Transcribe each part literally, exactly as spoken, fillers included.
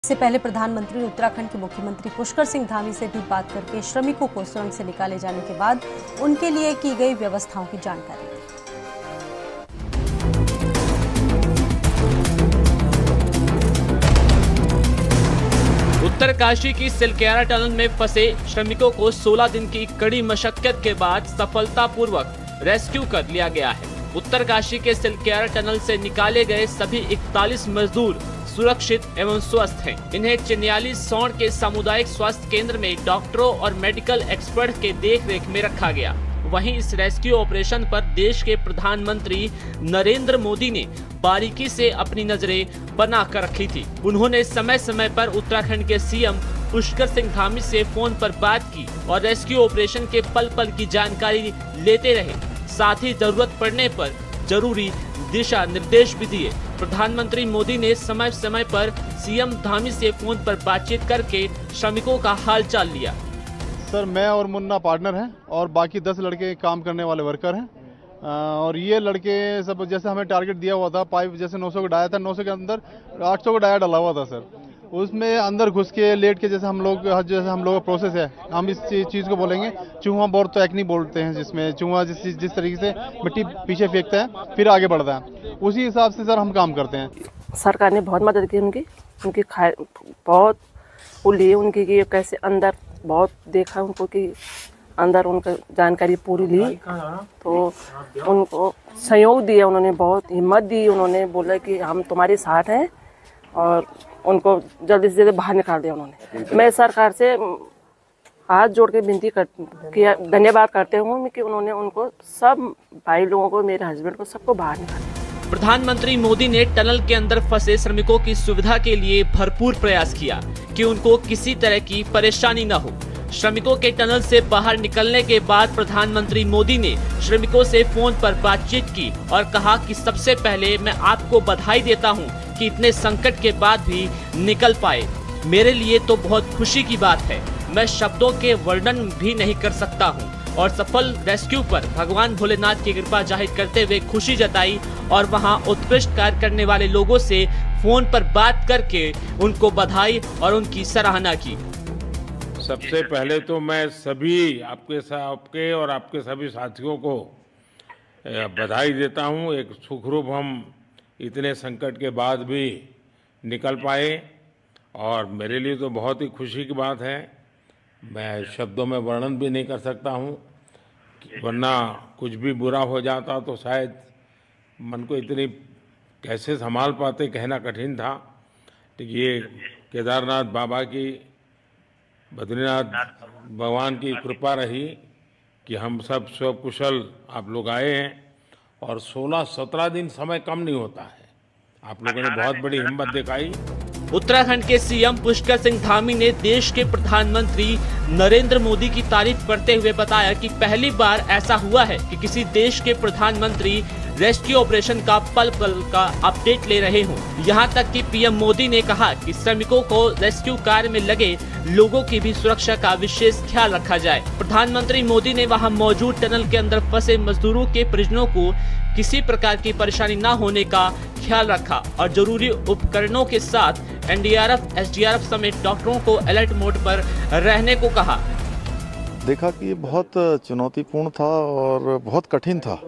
इससे पहले प्रधानमंत्री ने उत्तराखंड के मुख्यमंत्री पुष्कर सिंह धामी से भी बात करके श्रमिकों को सुरंग से निकाले जाने के बाद उनके लिए की गई व्यवस्थाओं की जानकारी दी। उत्तरकाशी की सिलक्यारा टनल में फंसे श्रमिकों को सोलह दिन की कड़ी मशक्कत के बाद सफलतापूर्वक रेस्क्यू कर लिया गया है। उत्तरकाशी के सिलक्यारा टनल से निकाले गए सभी इकतालीस मजदूर सुरक्षित एवं स्वस्थ हैं। इन्हें चिन्याली सौड़ के सामुदायिक स्वास्थ्य केंद्र में डॉक्टरों और मेडिकल एक्सपर्ट के देखरेख में रखा गया। वहीं इस रेस्क्यू ऑपरेशन पर देश के प्रधानमंत्री नरेंद्र मोदी ने बारीकी से अपनी नजरें बना कर रखी थी। उन्होंने समय समय पर उत्तराखंड के सीएम पुष्कर सिंह धामी से फोन पर बात की और रेस्क्यू ऑपरेशन के पल पल की जानकारी लेते रहे। साथ ही जरूरत पड़ने पर जरूरी दिशा निर्देश भी दिए। प्रधानमंत्री मोदी ने समय समय पर सीएम धामी से फोन पर बातचीत करके श्रमिकों का हालचाल लिया। सर, मैं और मुन्ना पार्टनर हैं और बाकी दस लड़के काम करने वाले वर्कर हैं। और ये लड़के सब जैसे हमें टारगेट दिया हुआ था, पाइप जैसे नौ सौ का डाया था, नौ सौ के अंदर आठ सौ का डाया डाला हुआ था सर। उसमें अंदर घुस के लेट के जैसे हम लोग जैसे हम लोग का प्रोसेस है, हम इस चीज़ को बोलेंगे चूहा बोर तो टेक्निक बोलते हैं, जिसमें चूहा जिस जिस तरीके से मिट्टी पीछे फेंकता है फिर आगे बढ़ता है, उसी हिसाब से सर हम काम करते हैं। सरकार ने बहुत मदद की उनकी उनकी खा बहुत वो लिए उनकी कि कैसे अंदर बहुत देखा उनको कि अंदर उनका जानकारी पूरी ली, तो उनको सहयोग दिया, उन्होंने बहुत हिम्मत दी। उन्होंने बोला कि हम तुम्हारे साथ हैं और उनको जल्दी से जल्दी बाहर निकाल दिया उन्होंने। मैं सरकार से हाथ जोड़ के विनती कर किया धन्यवाद करते हूँ कि उन्होंने उनको सब भाई लोगों को, मेरे हस्बैंड को, सबको बाहर निकाला। प्रधानमंत्री मोदी ने टनल के अंदर फंसे श्रमिकों की सुविधा के लिए भरपूर प्रयास किया कि उनको किसी तरह की परेशानी न हो। श्रमिकों के टनल से बाहर निकलने के बाद प्रधानमंत्री मोदी ने श्रमिकों से फोन पर बातचीत की और कहा कि सबसे पहले मैं आपको बधाई देता हूं कि इतने संकट के बाद भी निकल पाए। मेरे लिए तो बहुत खुशी की बात है, मैं शब्दों के वर्णन भी नहीं कर सकता हूं। और सफल रेस्क्यू पर भगवान भोलेनाथ की कृपा जाहिर करते हुए खुशी जताई और वहां उत्कृष्ट कार्य करने वाले लोगों से फोन पर बात करके उनको बधाई और उनकी सराहना की। सबसे पहले तो मैं सभी आपके आपके और आपके सभी साथियों को बधाई देता हूं। एक सुखरूप हम इतने संकट के बाद भी निकल पाए और मेरे लिए तो बहुत ही खुशी की बात है। मैं शब्दों में वर्णन भी नहीं कर सकता हूं, वरना कुछ भी बुरा हो जाता तो शायद मन को इतनी कैसे संभाल पाते कहना कठिन था। तो ये केदारनाथ बाबा की, बद्रीनाथ भगवान की कृपा रही कि हम सब स्वकुशल आप लोग आए हैं और सोलह सत्रह दिन समय कम नहीं होता है। आप लोगों ने बहुत बड़ी हिम्मत दिखाई। उत्तराखंड के सीएम पुष्कर सिंह धामी ने देश के प्रधानमंत्री नरेंद्र मोदी की तारीफ करते हुए बताया कि पहली बार ऐसा हुआ है कि किसी देश के प्रधानमंत्री रेस्क्यू ऑपरेशन का पल पल का अपडेट ले रहे हों। यहां तक कि पीएम मोदी ने कहा कि श्रमिकों को रेस्क्यू कार्य में लगे लोगों की भी सुरक्षा का विशेष ख्याल रखा जाए। प्रधानमंत्री मोदी ने वहां मौजूद टनल के अंदर फंसे मजदूरों के परिजनों को किसी प्रकार की परेशानी न होने का ख्याल रखा और जरूरी उपकरणों के साथ एनडीआरएफ, एसडीआरएफ समेत डॉक्टरों को अलर्ट मोड पर रहने को कहा। देखा कि ये बहुत चुनौतीपूर्ण था और बहुत कठिन था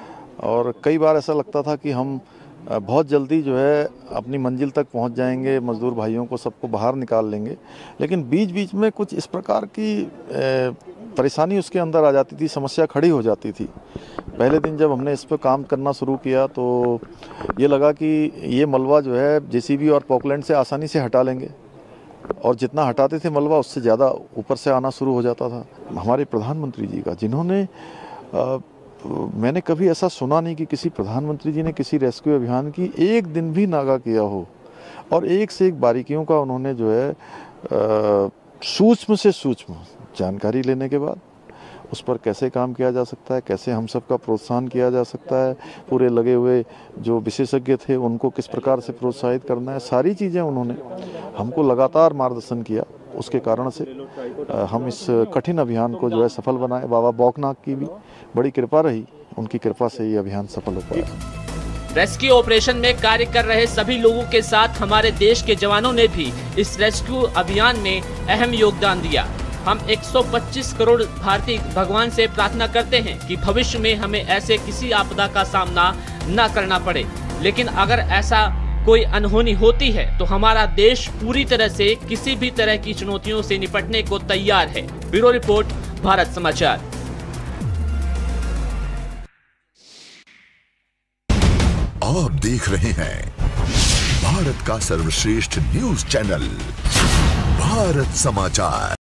और कई बार ऐसा लगता था कि हम बहुत जल्दी जो है अपनी मंजिल तक पहुंच जाएंगे, मजदूर भाइयों को सबको बाहर निकाल लेंगे, लेकिन बीच बीच में कुछ इस प्रकार की परेशानी उसके अंदर आ जाती थी, समस्या खड़ी हो जाती थी। पहले दिन जब हमने इस पर काम करना शुरू किया तो ये लगा कि ये मलबा जो है जेसीबी और पॉकलैंड से आसानी से हटा लेंगे और जितना हटाते थे मलबा उससे ज़्यादा ऊपर से आना शुरू हो जाता था। हमारे प्रधानमंत्री जी का, जिन्होंने आ, मैंने कभी ऐसा सुना नहीं कि किसी प्रधानमंत्री जी ने किसी रेस्क्यू अभियान की एक दिन भी नागा किया हो और एक से एक बारीकियों का उन्होंने जो है सूक्ष्म से सूक्ष्म जानकारी लेने के बाद उस पर कैसे काम किया जा सकता है, कैसे हम सब का प्रोत्साहन किया जा सकता है, पूरे लगे हुए जो विशेषज्ञ थे उनको किस प्रकार से प्रोत्साहित करना है, सारी चीज़ें उन्होंने हमको लगातार मार्गदर्शन किया। उसके कारण से हम इस कठिन अभियान को जो है सफल बनाए। बाबा बौकनाथ की भी बड़ी कृपा रही, उनकी कृपा से ये अभियान सफल हो पाया। रेस्क्यू ऑपरेशन में कार्य कर रहे सभी लोगों के साथ हमारे देश के जवानों ने भी इस रेस्क्यू अभियान में अहम योगदान दिया। हम एक सौ पच्चीस करोड़ भारतीय भगवान से प्रार्थना करते हैं कि भविष्य में हमें ऐसे किसी आपदा का सामना न करना पड़े, लेकिन अगर ऐसा कोई अनहोनी होती है तो हमारा देश पूरी तरह से किसी भी तरह की चुनौतियों से निपटने को तैयार है। ब्यूरो रिपोर्ट, भारत समाचार। आप देख रहे हैं भारत का सर्वश्रेष्ठ न्यूज चैनल भारत समाचार।